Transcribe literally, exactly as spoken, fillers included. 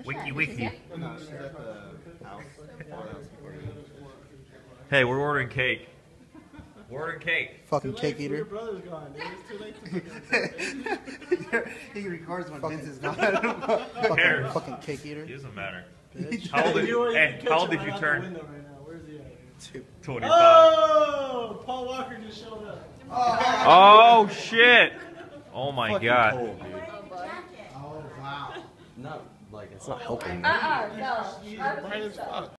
Wiki wiki. No, she's at the house. Hey, we're ordering cake. We're ordering cake. Fucking cake eater. Your brother's gone, dude. It's too late to He records when Fucking- Vince is gone. Fucking, fucking cake eater. It doesn't matter. Bitch. How old did you? You Hey, how old did you turn? Right now. Where's he at? Two. Twenty-five. Oh! Paul Walker just showed up. Oh shit! Oh my Fucking god. cold, dude. Oh, wow. No, like it's not helping. Uh-uh, no. Bright as fuck.